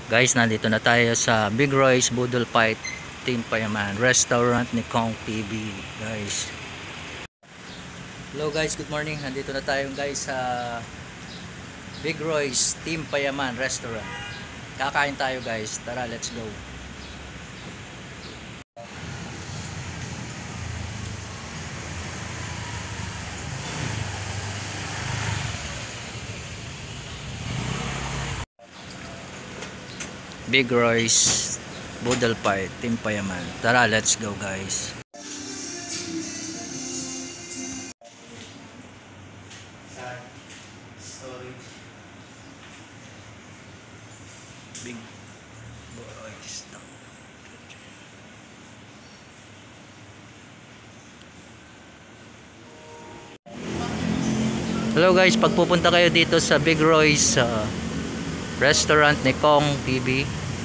Guys, nandito na tayo sa Big Roy's Budol Fight Team Payaman Restaurant ni Kong TV. Guys, hello guys, good morning. Nandito na tayo guys sa Big Roy's Team Payaman Restaurant. Kakain tayo guys, tara let's go. Big Roy's Budol Fight Team Payaman. Tara, let's go guys. Big Roy's. Hello guys, pagpupunta kayo dito sa Big Roy's Restaurant ni Kong TV,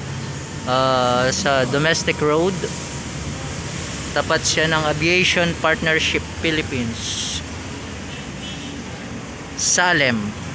sa Domestic Road, tapat siya ng Aviation Partnership Philippines, Salem.